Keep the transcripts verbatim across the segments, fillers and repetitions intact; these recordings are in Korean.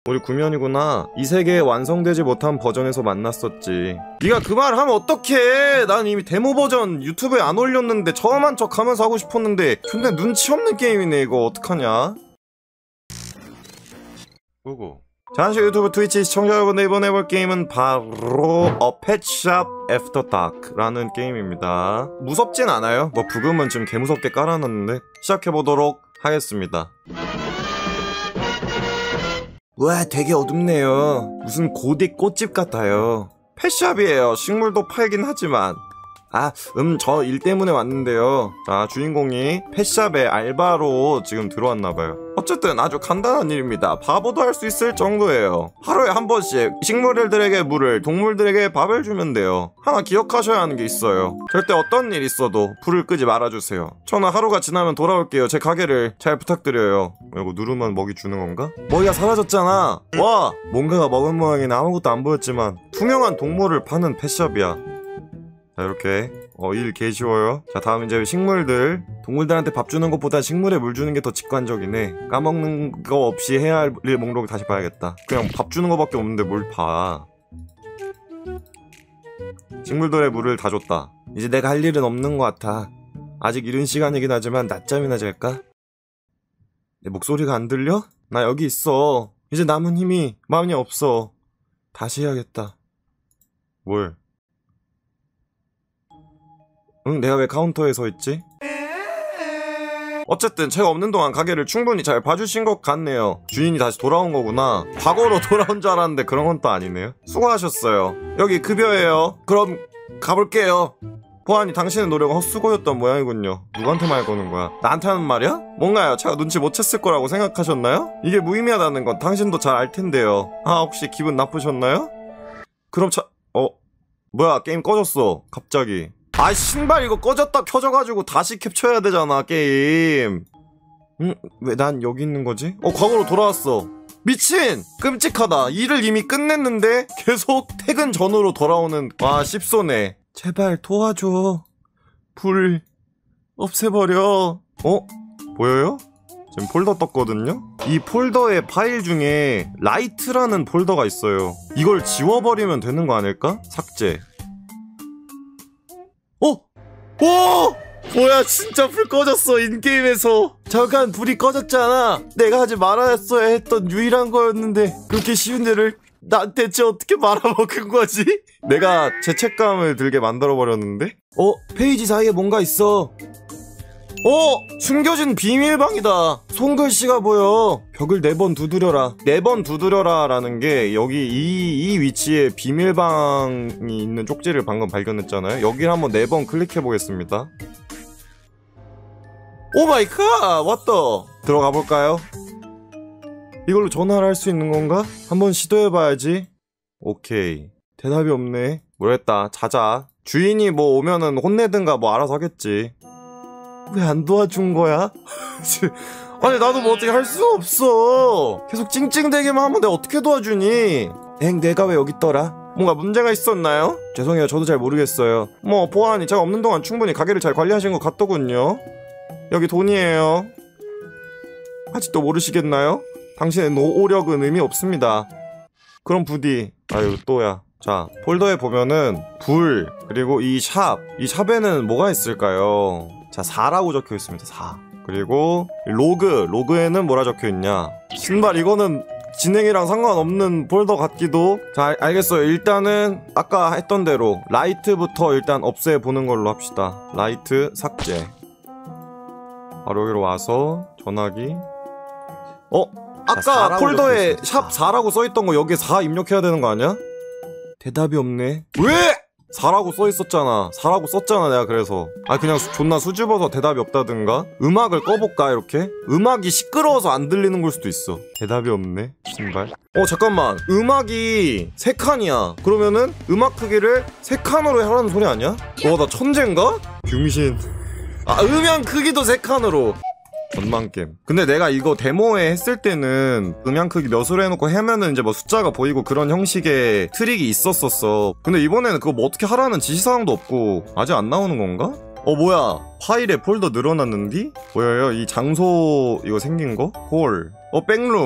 우리 구면이구나. 이 세계에 완성되지 못한 버전에서 만났었지. 네가 그 말 하면 어떡해. 난 이미 데모 버전 유튜브에 안 올렸는데 처음 한 척 하면서 하고 싶었는데 근데 눈치 없는 게임이네. 이거 어떡하냐. 뭐고? 자, 한시 유튜브 트위치 시청자 여러분들, 이번에 해볼 게임은 바로 어 펫샵 애프터 다크라는 게임입니다. 무섭진 않아요. 뭐 부금은 좀 개무섭게 깔아놨는데 시작해보도록 하겠습니다. 와, 되게 어둡네요. 무슨 고딕 꽃집 같아요. 펫샵이에요. 식물도 팔긴 하지만. 아, 음, 저 일 때문에 왔는데요. 자, 주인공이 펫샵에 알바로 지금 들어왔나봐요. 어쨌든 아주 간단한 일입니다. 바보도 할 수 있을 정도예요. 하루에 한 번씩 식물들에게 물을, 동물들에게 밥을 주면 돼요. 하나 기억하셔야 하는 게 있어요. 절대 어떤 일 있어도 불을 끄지 말아주세요. 저는 하루가 지나면 돌아올게요. 제 가게를 잘 부탁드려요. 이거 누르면 먹이 주는 건가? 먹이가 사라졌잖아. 와! 뭔가가 먹은 모양이나 아무것도 안 보였지만 투명한 동물을 파는 펫샵이야. 자, 이렇게 어, 일 개 쉬워요. 자, 다음 이제 식물들. 동물들한테 밥 주는 것보다 식물에 물 주는 게 더 직관적이네. 까먹는 거 없이 해야 할 일 목록을 다시 봐야겠다. 그냥 밥 주는 거밖에 없는데 뭘 봐. 식물들의 물을 다 줬다. 이제 내가 할 일은 없는 것 같아. 아직 이른 시간이긴 하지만 낮잠이나 잘까? 내 목소리가 안 들려? 나 여기 있어. 이제 남은 힘이 많이 없어. 다시 해야겠다. 뭘? 응, 내가 왜 카운터에 서 있지? 어쨌든 제가 없는 동안 가게를 충분히 잘 봐주신 것 같네요. 주인이 다시 돌아온 거구나. 과거로 돌아온 줄 알았는데 그런 건 또 아니네요. 수고하셨어요. 여기 급여예요. 그럼 가볼게요. 보아니, 당신의 노력은 헛수고였던 모양이군요. 누구한테 말 거는 거야? 나한테 하는 말이야? 뭔가요? 제가 눈치 못 챘을 거라고 생각하셨나요? 이게 무의미하다는 건 당신도 잘 알 텐데요. 아, 혹시 기분 나쁘셨나요? 그럼 차... 어? 뭐야, 게임 꺼졌어. 갑자기. 아, 신발 이거 꺼졌다 켜져가지고 다시 캡쳐야 되잖아, 게임. 응? 왜 난 여기 있는 거지? 어, 과거로 돌아왔어. 미친! 끔찍하다. 일을 이미 끝냈는데 계속 퇴근 전으로 돌아오는. 와, 씹소네. 제발 도와줘. 불 없애버려. 어? 보여요? 지금 폴더 떴거든요? 이 폴더의 파일 중에 라이트라는 폴더가 있어요. 이걸 지워버리면 되는 거 아닐까? 삭제. 어? 오! 뭐야, 진짜 불 꺼졌어, 인게임에서. 잠깐 불이 꺼졌잖아. 내가 하지 말았어야 했던 유일한 거였는데 그렇게 쉬운 일을 난 대체 어떻게 말아먹은 거지? 내가 죄책감을 들게 만들어버렸는데? 어? 페이지 사이에 뭔가 있어. 어! 숨겨진 비밀방이다. 손글씨가 보여. 벽을 네 번 두드려라. 네 번 두드려라 라는 게 여기 이, 이 위치에 비밀방이 있는 쪽지를 방금 발견했잖아요. 여기를 한번 네 번 클릭해 보겠습니다. 오 마이 갓! 왔다! 들어가 볼까요? 이걸로 전화를 할 수 있는 건가? 한번 시도해봐야지. 오케이. 대답이 없네. 모르겠다. 자자. 주인이 뭐 오면은 혼내든가 뭐 알아서 하겠지. 왜 안 도와준 거야? 아니, 나도 뭐 어떻게 할 수 없어. 계속 찡찡대기만 하면 내가 어떻게 도와주니? 엥, 내가 왜 여기 있더라? 뭔가 문제가 있었나요? 죄송해요, 저도 잘 모르겠어요. 뭐 보아하니 제가 없는 동안 충분히 가게를 잘 관리하신 것 같더군요. 여기 돈이에요. 아직도 모르시겠나요? 당신의 노력은 의미 없습니다. 그럼 부디. 아유, 또야. 자, 폴더에 보면은 불, 그리고 이 샵. 이 샵에는 뭐가 있을까요? 자, 사라고 적혀있습니다. 사. 그리고 로그. 로그에는 뭐라 적혀있냐? 신발, 이거는 진행이랑 상관없는 폴더 같기도. 자, 알, 알겠어요. 일단은 아까 했던 대로 라이트부터 일단 없애보는 걸로 합시다. 라이트 삭제. 바로 여기로 와서 전화기. 어? 아까 폴더에 샵 사라고 써있던 거 여기에 사 입력해야 되는 거 아니야? 대답이 없네. 왜? 사라고 써있었잖아. 사라고 썼잖아, 내가. 그래서 아, 그냥 수, 존나 수줍어서 대답이 없다든가. 음악을 꺼볼까, 이렇게? 음악이 시끄러워서 안 들리는 걸 수도 있어. 대답이 없네. 신발. 어, 잠깐만. 음악이 세 칸이야. 그러면은 음악 크기를 세 칸으로 하라는 소리 아니야? 와, 나 천재인가? 병신. 아, 음향 크기도 세 칸으로. 전망겜. 근데 내가 이거 데모에 했을 때는 음향 크기 몇으로 해놓고 하면은 이제 뭐 숫자가 보이고 그런 형식의 트릭이 있었었어. 근데 이번에는 그거 뭐 어떻게 하라는 지시사항도 없고 아직 안 나오는 건가? 어, 뭐야, 파일에 폴더 늘어났는디? 뭐야요? 이 장소 이거 생긴 거? 홀. 어, 백룸.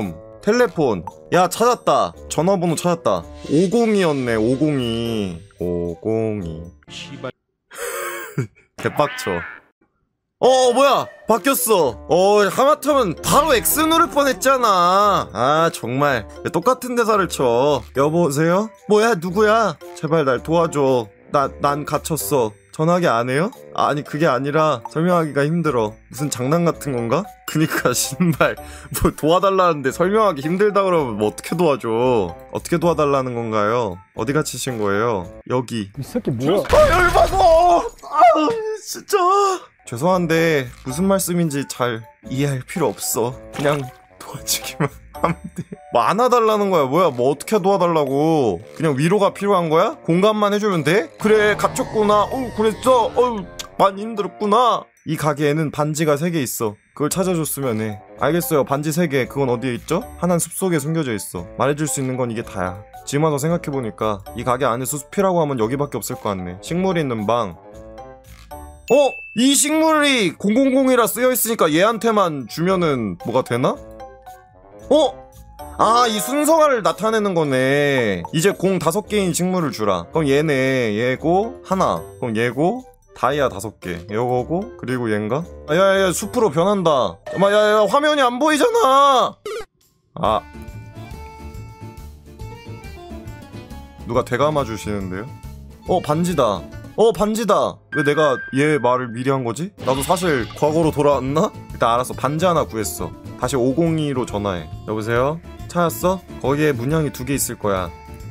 텔레폰. 야, 찾았다. 전화번호 찾았다. 오공이었네. 오공이. 오공이. 씨발. 개빡쳐. 어, 뭐야? 바뀌었어. 어, 하마터면 바로 X 누를 뻔했잖아. 아, 정말 똑같은 대사를 쳐. 여보세요? 뭐야, 누구야? 제발 날 도와줘. 나, 난 갇혔어. 전화기 안 해요? 아니, 그게 아니라 설명하기가 힘들어. 무슨 장난 같은 건가? 그니까 신발 뭐 도와달라는데 설명하기 힘들다 그러면 뭐 어떻게 도와줘. 어떻게 도와달라는 건가요? 어디 갇히신 거예요? 여기. 이 새끼 뭐야? 아, 열받아. 아우, 진짜. 죄송한데 무슨 말씀인지 잘 이해할 필요 없어. 그냥 도와주기만 하면 돼. 뭐 안아달라는 거야. 뭐야, 뭐 어떻게 도와달라고. 그냥 위로가 필요한 거야? 공감만 해주면 돼? 그래, 갇혔구나. 어, 그랬어. 어, 많이 힘들었구나. 이 가게에는 반지가 세 개 있어. 그걸 찾아줬으면 해. 알겠어요. 반지 세 개. 그건 어디에 있죠? 하나는 숲속에 숨겨져 있어. 말해줄 수 있는 건 이게 다야. 지금 와서 생각해보니까 이 가게 안에서 숲이라고 하면 여기밖에 없을 것 같네. 식물이 있는 방. 어? 이 식물이 공공공이라 쓰여있으니까 얘한테만 주면은 뭐가 되나? 어? 아, 이 순서를 나타내는 거네. 이제 공 다섯 개인 식물을 주라. 그럼 얘네, 얘고, 하나. 그럼 얘고, 다이아 다섯 개. 요거고, 그리고 얘인가? 아, 야, 야, 숲으로 변한다. 잠깐만, 야, 야, 화면이 안 보이잖아! 아. 누가 되감아 주시는데요? 어, 반지다. 어, 반지다. 왜 내가 얘 말을 미리 한 거지? 나도 사실 과거로 돌아왔나? 일단 알았어. 반지 하나 구했어. 다시 오공이로 전화해. 여보세요? 찾았어? 거기에 문양이 두 개 있을 거야.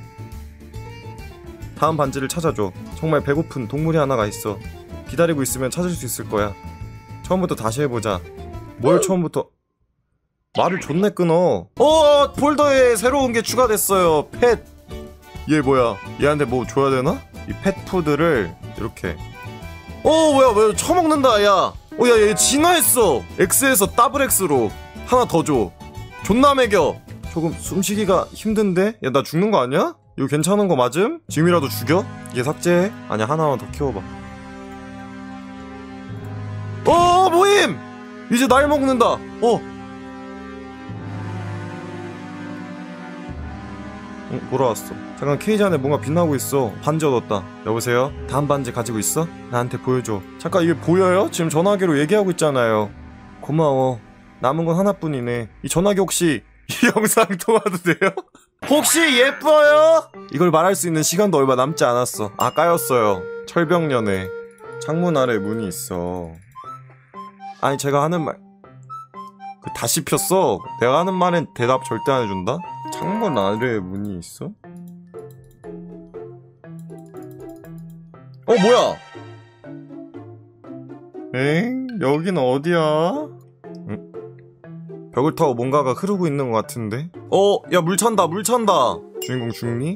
다음 반지를 찾아줘. 정말 배고픈 동물이 하나가 있어. 기다리고 있으면 찾을 수 있을 거야. 처음부터 다시 해보자. 뭘 처음부터... 말을 존내 끊어. 어, 폴더에 새로운 게 추가됐어요. 펫. 얘 뭐야? 얘한테 뭐 줘야 되나? 이 펫푸드를 이렇게. 어, 뭐야, 왜 처먹는다, 야. 어, 야, 얘 진화했어. X에서 더블 X로. 하나 더 줘. 존나 매겨. 조금 숨쉬기가 힘든데? 야, 나 죽는 거 아니야? 이거 괜찮은 거 맞음? 지금이라도 죽여? 얘 삭제해? 아니야, 하나만 더 키워봐. 어, 모임! 이제 날 먹는다. 어. 응, 돌아왔어. 잠깐, 케이지 안에 뭔가 빛나고 있어. 반지 얻었다. 여보세요? 다음 반지 가지고 있어? 나한테 보여줘. 잠깐, 이게 보여요? 지금 전화기로 얘기하고 있잖아요. 고마워. 남은 건 하나뿐이네. 이 전화기 혹시 이 영상 통화도 돼요? 혹시 예뻐요? 이걸 말할 수 있는 시간도 얼마 남지 않았어. 아, 까였어요. 철벽년에 창문 아래 문이 있어. 아니, 제가 하는 말 그 다 씹혔어. 내가 하는 말엔 대답 절대 안 해준다? 창문 아래에 문이 있어? 어, 뭐야? 엥? 여긴 어디야? 응? 벽을 타고 뭔가가 흐르고 있는 것 같은데? 어, 야, 물 찬다, 물 찬다. 주인공 죽니?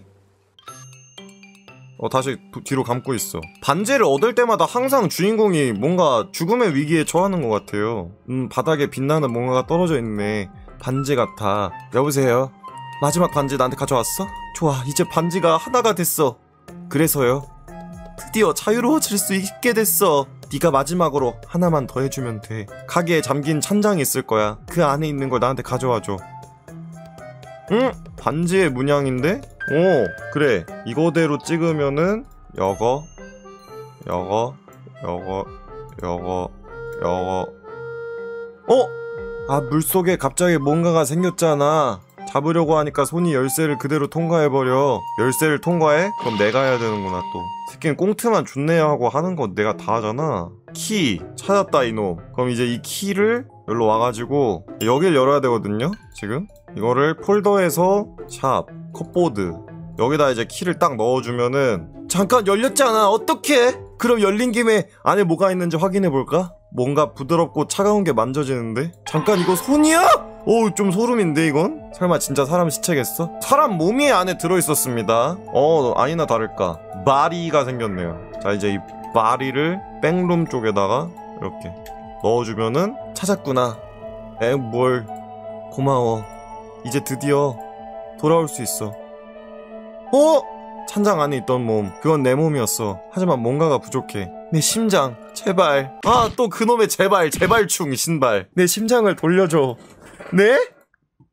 어, 다시 도, 뒤로 감고 있어. 반지를 얻을 때마다 항상 주인공이 뭔가 죽음의 위기에 처하는 것 같아요. 음, 바닥에 빛나는 뭔가가 떨어져 있네. 반지 같아. 여보세요? 마지막 반지 나한테 가져왔어? 좋아, 이제 반지가 하나가 됐어. 그래서요? 드디어 자유로워질 수 있게 됐어. 네가 마지막으로 하나만 더 해주면 돼. 가게에 잠긴 찬장이 있을 거야. 그 안에 있는 걸 나한테 가져와줘. 응? 반지의 문양인데? 오, 그래. 이거대로 찍으면은 여거 여거 여거 여거 여거 어? 아, 물속에 갑자기 뭔가가 생겼잖아. 잡으려고 하니까 손이 열쇠를 그대로 통과해버려. 열쇠를 통과해? 그럼 내가 해야 되는구나. 또 새끼는 꽁트만 좋네요 하고 하는 거 내가 다 하잖아. 키 찾았다, 이놈. 그럼 이제 이 키를 여기로 와가지고 여길 열어야 되거든요. 지금 이거를 폴더에서 샵 컵보드 여기다 이제 키를 딱 넣어주면은 잠깐 열렸잖아. 어떡해? 그럼 열린 김에 안에 뭐가 있는지 확인해볼까? 뭔가 부드럽고 차가운 게 만져지는데? 잠깐, 이거 손이야? 오, 좀 소름인데 이건? 설마 진짜 사람 시체겠어? 사람 몸이 안에 들어있었습니다. 어, 아니나 다를까 바리가 생겼네요. 자, 이제 이 바리를 백룸 쪽에다가 이렇게 넣어주면은 찾았구나. 에, 뭘 고마워. 이제 드디어 돌아올 수 있어. 어? 찬장 안에 있던 몸, 그건 내 몸이었어. 하지만 뭔가가 부족해. 내 심장, 제발. 아, 또 그놈의 제발, 제발충 신발. 내 심장을 돌려줘. 네?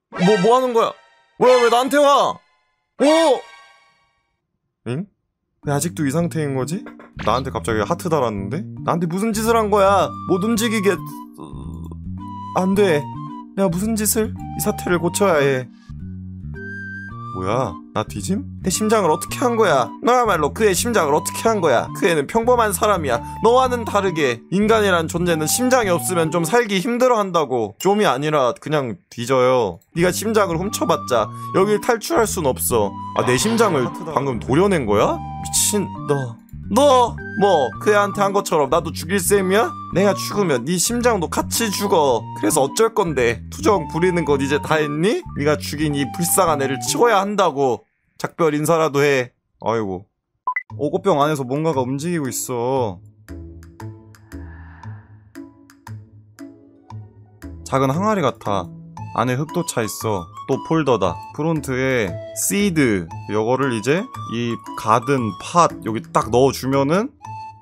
뭐, 뭐 하는 거야? 뭐야, 왜 나한테 와? 오! 응? 왜 아직도 이 상태인 거지? 나한테 갑자기 하트 달았는데? 나한테 무슨 짓을 한 거야? 못 움직이게... 안 돼. 내가 무슨 짓을? 이 사태를 고쳐야 해. 뭐야? 나 뒤짐? 내 심장을 어떻게 한 거야? 너야말로 그의 심장을 어떻게 한 거야? 그 애는 평범한 사람이야. 너와는 다르게 인간이란 존재는 심장이 없으면 좀 살기 힘들어한다고. 좀이 아니라 그냥 뒤져요. 네가 심장을 훔쳐봤자 여길 탈출할 순 없어. 아, 내 심장을 방금 도려낸 거야? 미친 너. 너! 뭐 그 애한테 한 것처럼 나도 죽일 셈이야? 내가 죽으면 네 심장도 같이 죽어. 그래서 어쩔 건데? 투정 부리는 것 이제 다 했니? 네가 죽인 이 불쌍한 애를 치워야 한다고. 작별 인사라도 해. 아이고. 오곡병 안에서 뭔가가 움직이고 있어. 작은 항아리 같아. 안에 흙도 차있어. 또 폴더다. 프론트에 시드 요거를 이제 이 가든 팥 여기 딱 넣어주면은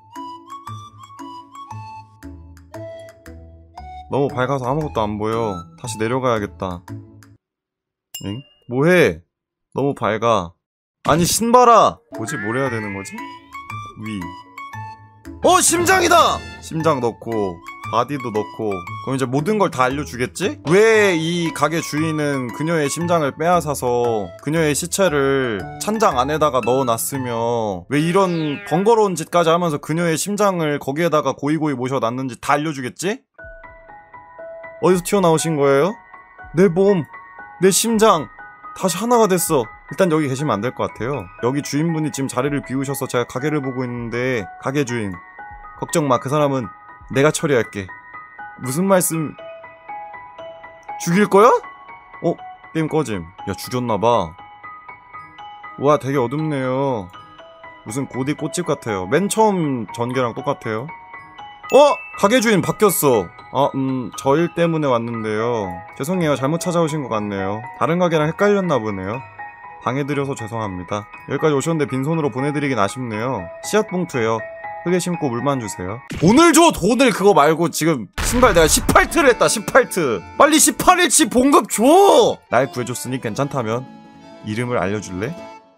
너무 밝아서 아무것도 안 보여. 다시 내려가야겠다. 응? 뭐해? 너무 밝아. 아니 신발아! 뭐지? 뭘 해야 되는 거지? 위. 어! 심장이다! 심장 넣고 바디도 넣고. 그럼 이제 모든 걸 다 알려주겠지? 왜 이 가게 주인은 그녀의 심장을 빼앗아서 그녀의 시체를 찬장 안에다가 넣어놨으며 왜 이런 번거로운 짓까지 하면서 그녀의 심장을 거기에다가 고이고이 모셔놨는지 다 알려주겠지? 어디서 튀어나오신 거예요? 내 몸, 내 심장 다시 하나가 됐어. 일단 여기 계시면 안 될 것 같아요. 여기 주인분이 지금 자리를 비우셔서 제가 가게를 보고 있는데 가게 주인 걱정 마. 그 사람은 내가 처리할게. 무슨 말씀? 죽일 거야? 어? 게임 꺼짐. 야 죽였나봐. 우와 되게 어둡네요. 무슨 고딕 꽃집 같아요. 맨 처음 전개랑 똑같아요. 어? 가게 주인 바뀌었어. 아, 음, 저 일 때문에 왔는데요. 죄송해요. 잘못 찾아오신 것 같네요. 다른 가게랑 헷갈렸나 보네요. 방해드려서 죄송합니다. 여기까지 오셨는데 빈손으로 보내드리긴 아쉽네요. 씨앗 봉투에요. 흙에 심고 물만 주세요. 돈을 줘! 돈을! 그거 말고 지금 신발 내가 십팔 트를 했다. 십팔 트. 빨리 십팔 일치 봉급 줘! 날 구해줬으니 괜찮다면 이름을 알려줄래?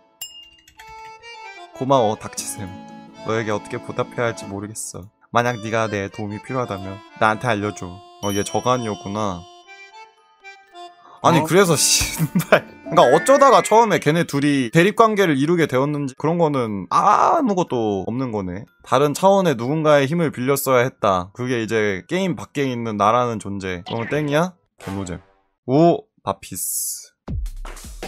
고마워 닥치셈. 너에게 어떻게 보답해야 할지 모르겠어. 만약 네가 내 도움이 필요하다면 나한테 알려줘. 어, 얘 저간이었구나. 아니 어? 그래서 신발 그니까 어쩌다가 처음에 걔네 둘이 대립관계를 이루게 되었는지 그런 거는 아무것도 없는 거네. 다른 차원의 누군가의 힘을 빌렸어야 했다. 그게 이제 게임 밖에 있는 나라는 존재. 그러면 땡이야? 개노잼. 오! 바피스.